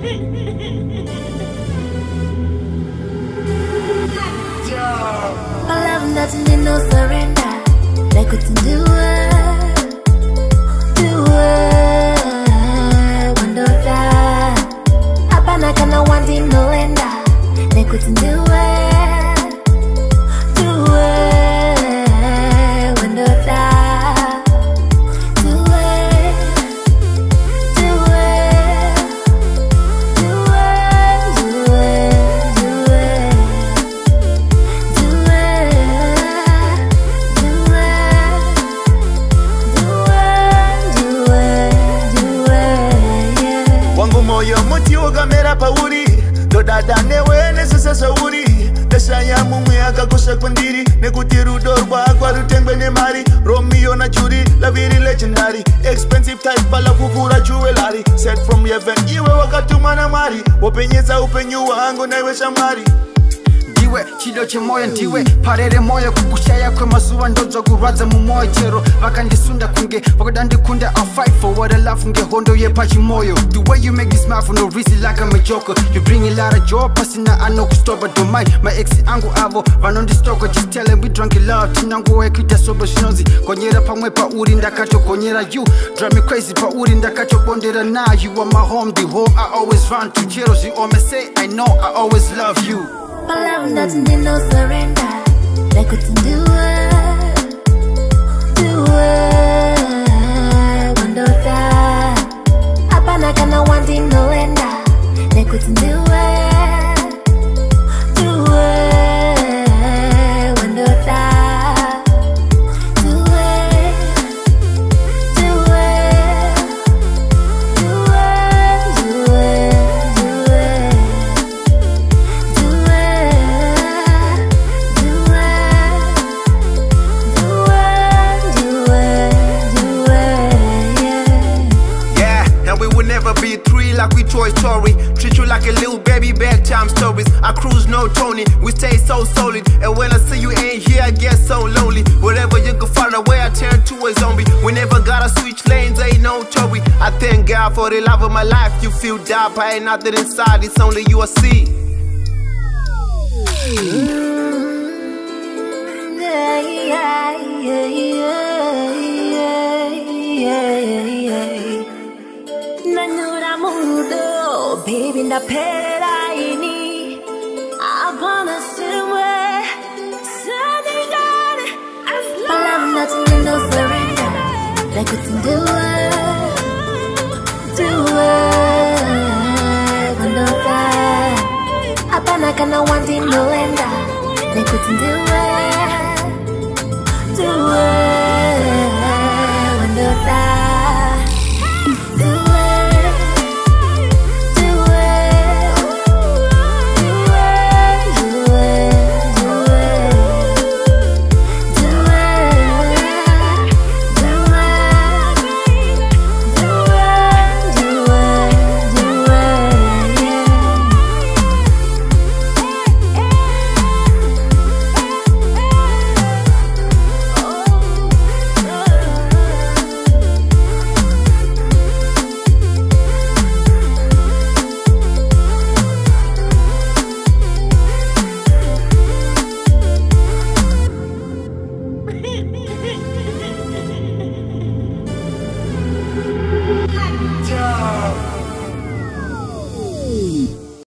My love doesn't need no surrender. They couldn't do it, wonder that. Hapana kana wandi no enda. They couldn't do it, wonder that. Moyo muti ugamera pauri dodada newe nesesa uri desanya mumwe akakusha kwandiri nekuti rudo rwakwa rutengwe nemari Romeo na Judy laviri legendary expensive type palafufura jewelry set from heaven iwe wakatuma na mari wopenyeza upenyu wangu naiwe shamari ndiwe chido chemoyo ndiwe parere moyo kukushaya kwemazuva ndodzo kurwadza mumoyo chero vakandisunda kunge vakadandikunda I'll fight for what I love nge hondo yepachimoyo the way you make me smile for no reason like I'm a joker you bring a lot of joy pasina anokustopa don't mind my ex angu avo vanondistoko just tell them we drunk in love tinangu wekuita sobo zvinozi gonyera pamwe pauri ndakatogonyera you drive me crazy pauri ndakatobondera now you are my home the home I always run to chero zviome say I know I always love you. My love doesn't need no surrender. They couldn't do it, wonder that. Hapana kana wandi no enda. They couldn't do it, wonder that. Be three like we Toy Story. Treat you like a little baby, bedtime stories. I cruise no Tony, we stay so solid. And when I see you ain't here, I get so lonely. Wherever you can find a way, I turn to a zombie. We never gotta switch lanes, ain't no Tory. I thank God for the love of my life. You feel dark, I ain't nothing inside, it's only you I see. Baby, ndapera ini Abana siwe Sunny God My love doesn't need no surrender They couldn't do it, wonder that Abana kana wandi no enda They couldn't do it